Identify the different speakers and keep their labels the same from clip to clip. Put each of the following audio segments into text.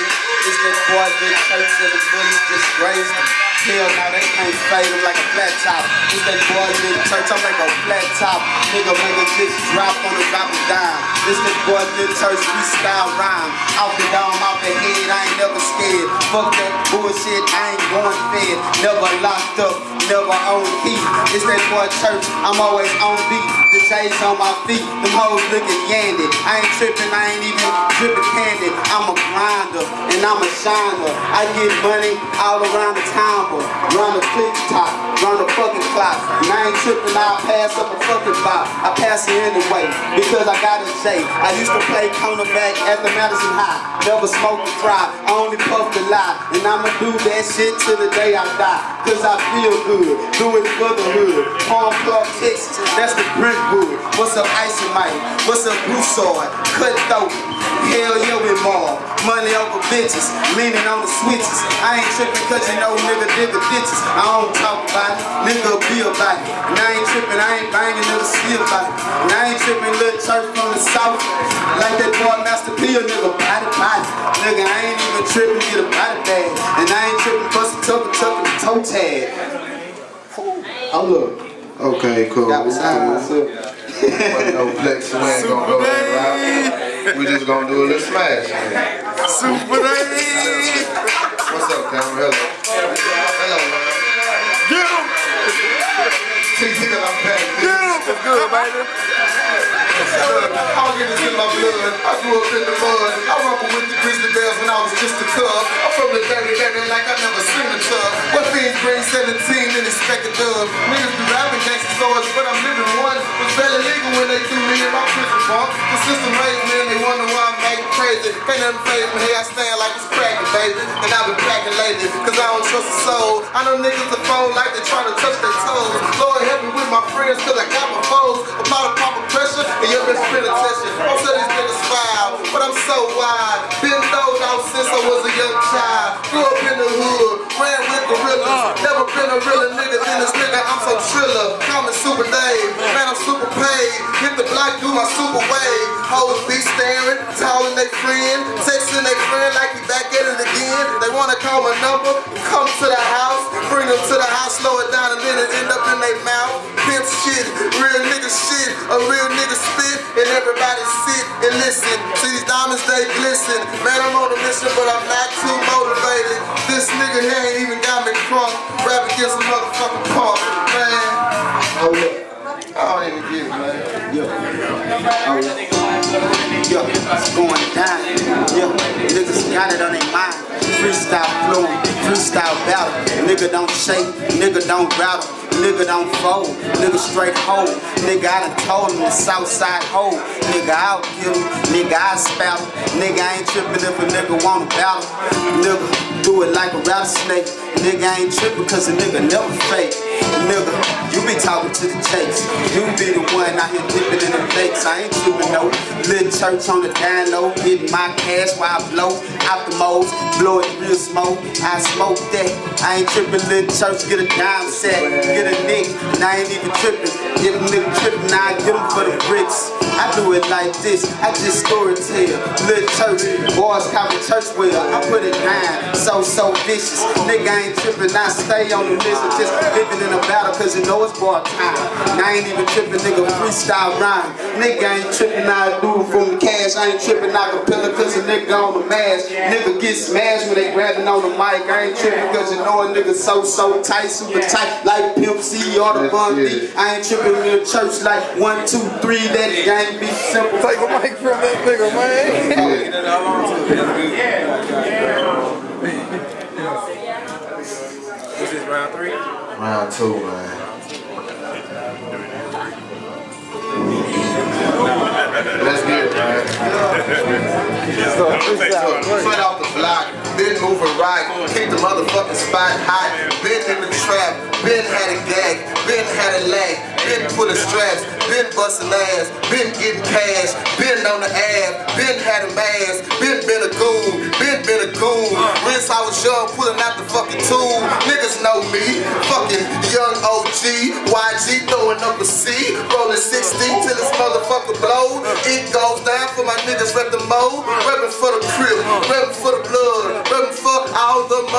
Speaker 1: shit. It's that boy Lil Church and the bullies just grazed him. Hell no, they can't fade him like a flat top. It's that boy Lil Church, I'm like a flat top. Nigga make a just drop on the drop and dime. It's that boy Lil Church freestyle rhyme. Off the dome, off the head, I ain't never scared. Fuck that bullshit, I ain't going fed. Never locked up, never on heat. It's that boy Church, I'm always on beat. The J's on my feet, them hoes looking yandy. I ain't tripping, I ain't even dripping candy. I'm a grinder and I'm a shiner. I get money all around the town, but run the click top, run the fucking clock. And I ain't tripping, I'll pass up a fucking bop. I pass it anyway, because I got a J. I used to play cornerback at the Madison High. Never smoked a fry, I only puffed a lie. And I'ma do that shit till the day I die. Cause I feel good, do it for the hood. Palm Club, Texas, that's the Brentwood. What's up, Icy Mike? What's up, Broussard? Cutthroat, hell yeah, we more. Money over bitches, leaning on the switches. I ain't tripping cause you know nigga dig the ditches. I don't talk about it, nigga be about it. And I ain't tripping, I ain't banging, nigga see about it. And I ain't tripping, Lil Church from the south. Like that boy Master P, a nigga body body. Nigga, I ain't even tripping, get a body bag. And I ain't tripping, bust a tuck and a toe tag. Oh look.
Speaker 2: Okay, cool.
Speaker 1: Got beside myself.
Speaker 2: No flex, we ain't gonna go that route. We just gonna do a little smash.
Speaker 3: Super Day!
Speaker 2: What's up, Cam? Hello. Hello, man.
Speaker 3: Get him!
Speaker 2: I'm back.
Speaker 3: Get him! What's good, baby?
Speaker 2: I'll get this in my blood. I grew up in the mud. I rumbled with the Grizzly Bears when I was just a cub. I'm from the dirty like I never seen a tub. What fiends bring 17 and expect a dub? Niggas be rapping gangsta stories, but I'm living one. Was barely legal when they threw me in my prison bunk. The system raised me and they wonder why I'm acting crazy. Can't nothing phase me, hey, I stand like it's cracking, baby. And I've been cracking lately, cause I don't trust a soul. I know niggas that phone like they try to touch their toes. Lord help me with my friends, cause I got my foes. Apply the proper pressure, and your best friend attention. Most of these niggas foul, but I'm so wide. Been throwed out since I was a young child. Grew up in the hood, ran with gorillas. Never been a realer nigga than this nigga, I'm so triller. Call me Super Dave, man I'm super paid. Hit the block, do my super wave. Hoes be staring, calling they friend. Texting they friend like he back at it again. They wanna call my number, come to the house. Bring them to the house, slow it down and then it end up in their mouth. Pimp shit, real nigga shit, a real nigga spit. And everybody sit and listen. See these diamonds, they glisten. Man, I'm on a mission, but I'm not too motivated. This nigga here ain't even got me crunk. Rap against a motherfucking punk, man. Oh yeah. I don't even get it, man.
Speaker 1: Yo. Oh yeah. Yo, it's going down. Yo, niggas got it on their mind. Freestyle flowing, freestyle battle. Nigga don't shake, nigga don't rattle. Nigga don't fold, nigga straight hold. Nigga, I done told him the south side hold. Nigga, I'll kill him, nigga, I spout him. Nigga, I ain't tripping if a nigga wanna battle. Nigga, do it like a rattlesnake. Nigga, I ain't tripping cause a nigga never fake. Nigga, you be talking to the chase. You be the one out here dipping in the flakes. I ain't tripping no. Lil Church on the down low, getting my cash while I blow out the moles, blow it real smoke. I smoke that. I ain't tripping, Lil Church, get a dime set, get a nick, and I ain't even tripping. If a nigga tripping, I get him for the bricks. I do it like this, I just story tell. Lil Church, boys call me church well. I put it down, so vicious. Nigga, I ain't tripping, I stay on the mission, just living in a battle, cause you know it's bar time. And I ain't even tripping, nigga, freestyle rhyme. Nigga, I ain't tripping, I do it from the cash. I ain't tripping, I can pill it, cause a nigga on the mask. Nigga get smashed when they grabbing on the mic. I ain't tripping, cause you know a nigga so tight, super tight, like Pimp C or the Bun D. I ain't tripping in the church like 1, 2, 3, that gang be simple.
Speaker 3: Take a mic from that nigga, man. This is round 3?
Speaker 2: Round 2, man. Let's get it, man. Foot off the block, been moving right, keep the motherfucking spot hot, been in the trap, been had a gag, been had a lag, been pulling straps, been busting ass, been getting cash, been on the ab, been had a mask, been a goon, been a goon. Since I was young, pulling out the fucking tool. Niggas know me, fucking young OG, YG throwing up a C, rolling 16 till this motherfucker blow. It goes down for my niggas rep the mode, reppin' for the crib, reppin' for the blood.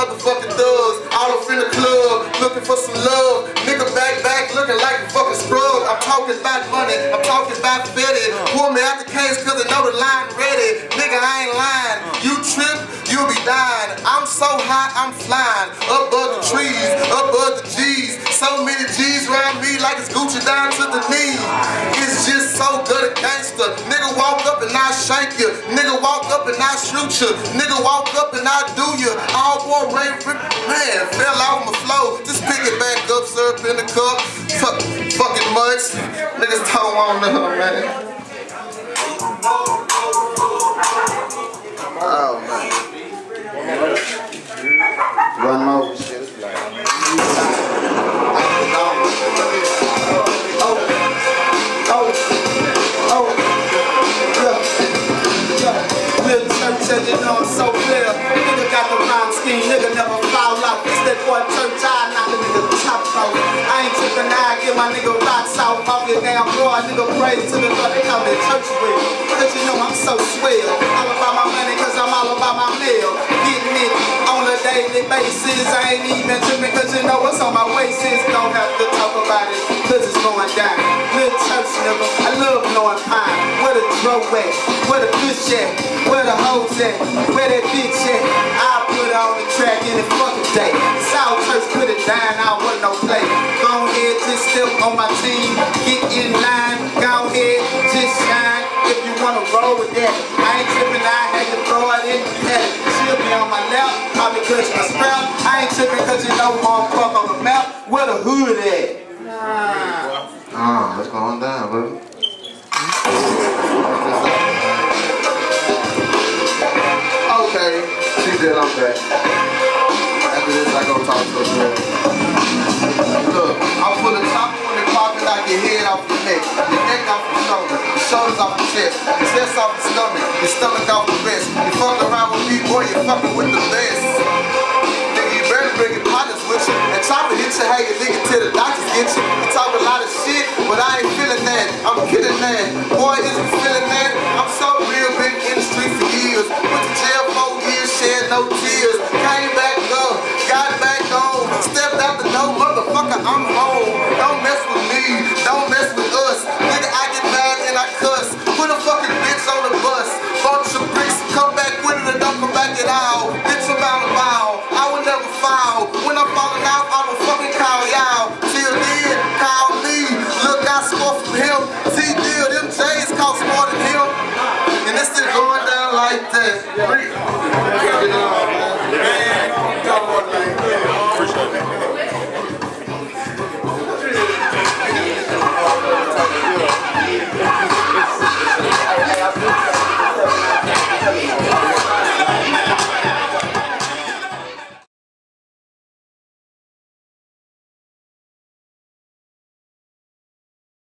Speaker 2: motherfucking thugs. All up in the club, looking for some love. Nigga back, looking like a fucking scrub. I'm talking about money, I'm talking about Fetty. Pull me out the case cause I know the line ready. Nigga, I ain't lying. You trip, you'll be dying. I'm so high, I'm flying. Up above the trees, up above the G's. So many G's around me like it's Gucci down to the knee. It's just so good a gangster. Nigga walk up and I shank you. Nigga walk up and I shoot you. Nigga walk up and I do you. All boy rain, man, fell off my flow. Just pick it back up, syrup in the cup. Fucking mutts. Niggas don't want to, man.
Speaker 1: Oh, man. Run over shit. Little church said, you know I'm so clear. Nigga got the rhyme scheme, nigga never foul out. It's that boy church, I knock a nigga top off. I ain't tripping, I get my nigga rocks out. Off your damn floor, nigga praise to the Lord. They call me church wheel. Cause you know I'm so swell. All about my money, cause I'm all about my meal. Getting it on a daily basis. I ain't even tripping, cause you know what's on my waist is. Don't have to talk about it, cause it's going down. Little church nigga, I love knowing pine. Where the dro at? Where the fish at? Where the hoes at? Where that bitch at? I put her on the track any fucking day. South Church put it down, I want no play. Go ahead, just step on my team. Get in line, go ahead, just shine. If you wanna roll with that, I ain't tripping, I had to throw it in the paddock. She'll be on my lap, probably clutch my scrap. I ain't tripping cause you know motherfucker on the map. Where the hood at?
Speaker 2: It's going down, baby. Okay, she did, I'm back. After this, I go talk to her girl. Look, I'm full of chopper when they pop it like your head off your neck off your shoulder, your shoulders off your chest off your stomach off the breast. You fuck around with me, boy, you fucking with the best. Nigga, you better bring your partners with you. And chopper hit you, hey, your nigga, till the doctors get you. You talk a lot of shit, but I ain't feeling that. I'm kidding that. Boy, is you feeling that? I'm so real, been in the street for years. Went to jail 4 years, shed no tears. Came back up, got back on. Stepped out the door, motherfucker, I'm home. Don't mess with me, don't mess with us. Nigga, I get mad and I cuss. Put a fucking bitch on the bus. Bunch of bricks, come back with it and don't come back at all. Bitch, I'm out of bow. I will never foul. When I'm falling out, I'ma fucking call y'all. Till then, call me. Look, I score from him. T-Deal, them J's cost more than him. And this shit going down like that.